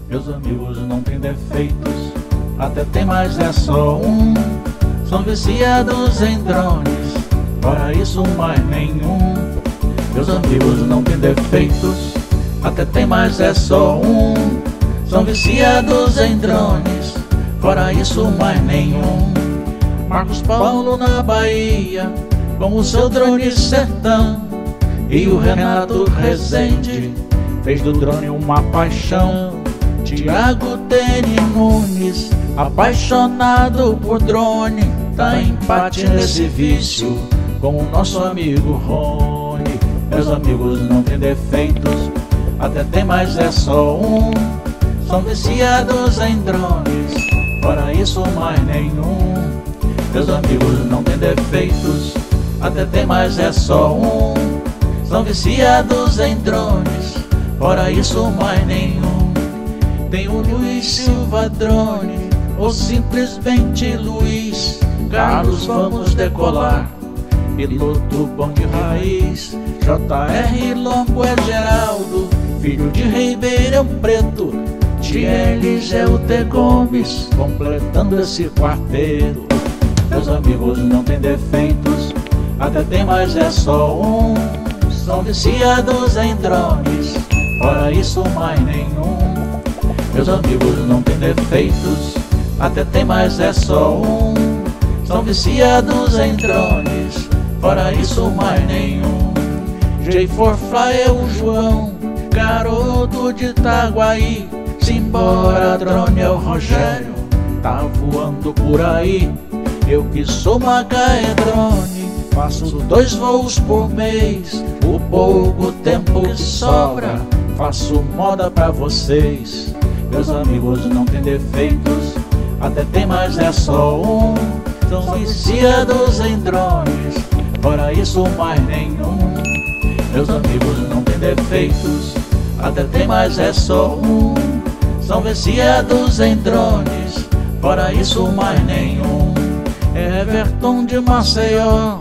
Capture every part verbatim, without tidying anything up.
Meus amigos não têm defeitos, até tem, mas é só um. São viciados em drones, fora isso mais nenhum. Meus amigos não têm defeitos, até tem, mas é só um. São viciados em drones, fora isso mais nenhum. Marcos Paulo na Bahia, com o seu drone sertão. E o Renato Rezende fez do drone uma paixão. Tiago Tene Nunes, apaixonado por drone, tá empate nesse vício com o nosso amigo Rony. Meus amigos não têm defeitos, até tem, mas é só um. São viciados em drones, fora isso mais nenhum. Meus amigos não têm defeitos, até tem, mas é só um. São viciados em drones, fora isso mais nenhum. Tem o Luiz Silva Drone, ou simplesmente Luiz Carlos, vamos decolar. Piloto bom de raiz, J R Longo é Geraldo, filho de Ribeirão Preto. Thielis é o T Gomes, completando esse quarteto. Meus amigos não têm defeitos, até tem, mas é só um. São viciados em drones, fora isso mais nenhum. Meus amigos não têm defeitos, até tem, mas é só um. São viciados em drones, fora isso mais nenhum. J quatro Fly é o João, garoto de Itaguaí. Simbora drone é o Rogério, tá voando por aí. Eu que sou Macaé Drone, faço dois voos por mês. O pouco tempo que sobra, faço moda pra vocês. Meus amigos não têm defeitos, até tem, mas é só um. São viciados em drones, fora isso mais nenhum. Meus amigos não têm defeitos, até tem, mas é só um. São viciados em drones, fora isso mais nenhum. Everton de Maceió,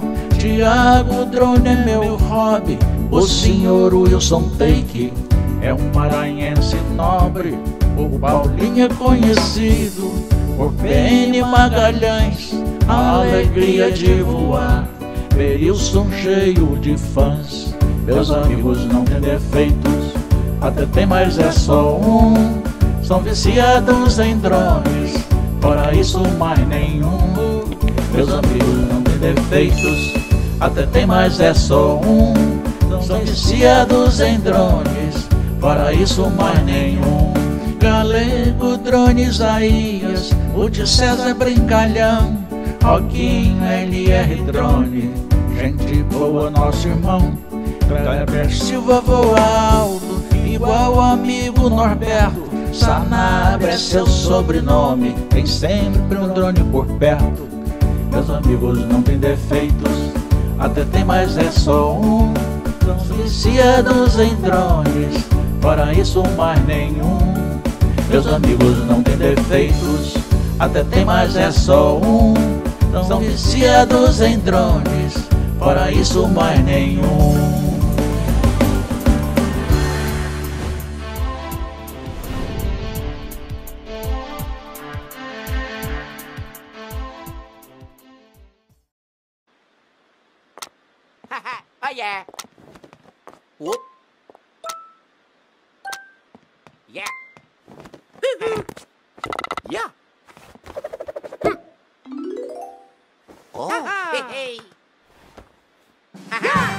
Thiago Drone é meu hobby. O senhor Wilson Take é um maranhense nobre. O Paulinho é conhecido por P N Magalhães, a alegria de voar. Perilson cheio de fãs. Meus amigos não têm defeitos, até tem, mas é só um. São viciados em drones, fora isso mais nenhum. Meus amigos não têm defeitos, até tem, mas é só um. São viciados em drones, fora isso mais nenhum. Galego Drone Isaías, o de César Brincalhão, Roquinho L R Drone, gente boa nosso irmão. Kleber Silva voa alto, igual amigo Norberto. Sanabria é seu sobrenome, tem sempre um drone por perto. Meus amigos não têm defeitos, até tem, mas é só um. São viciados em drones, fora isso mais nenhum. Meus amigos não têm defeitos, até tem, mas é só um. São viciados em drones, fora isso mais nenhum. Oh yeah. Whoop. Yeah. Yeah. Oh. Hey, hey.